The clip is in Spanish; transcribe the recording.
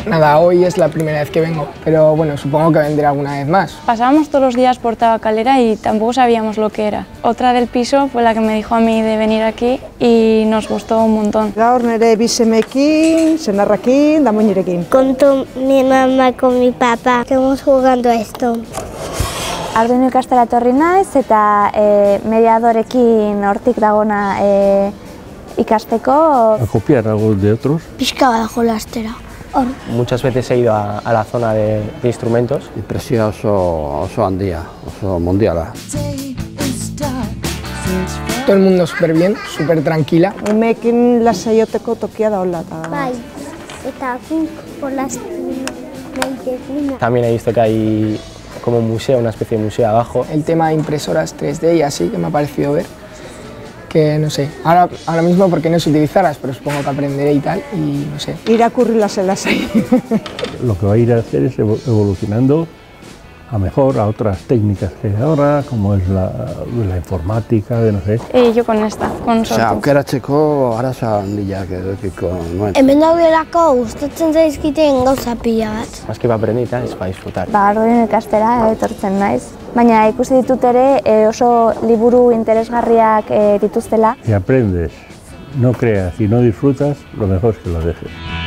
Nada, hoy es la primera vez que vengo, pero bueno, supongo que vendré alguna vez más. Pasábamos todos los días por Tabacalera y tampoco sabíamos lo que era. Otra del piso fue la que me dijo a mí de venir aquí y nos gustó un montón. Gaur nire bisemekin, senarrakin, da muñerekin. Con mi mamá, con mi papá, estamos jugando a esto. Arduino ikastera etorri naiz eta mediadorekin hortik dagona ikasteko. A copiar algo de otros. Pixka bat jolastera. Muchas veces he ido a la zona de instrumentos. Impresioa oso handia, oso mundiala. Todo el mundo súper bien, súper tranquila. Umeekin lasaioteko tokia da hola. Bai, eta jolasten naitekin. También he visto que hay como un museo, una especie de museo abajo. El tema de impresoras 3D y así, que me ha parecido ver, que no sé, ahora mismo porque no sé utilizarlas, pero supongo que aprenderé y tal, y no sé. Irakurri lasai. Lo que va a ir a hacer es evolucionando a mejor, a otras técnicas que hay ahora, como es la informática, de no sé. Yo con esta, con sortu. Aukeratzeko arazoa handiak edukiko nuen. Hemen daudelako gustatzen zaizkiten gauza pila bat. Más que para aprender y tal, es para disfrutar. Arduino ikastera etortzen naiz. Baina ikusi ditut ere oso liburu interesgarriak dituztela. Si aprendes, no creas y no disfrutas, lo mejor es que lo dejes.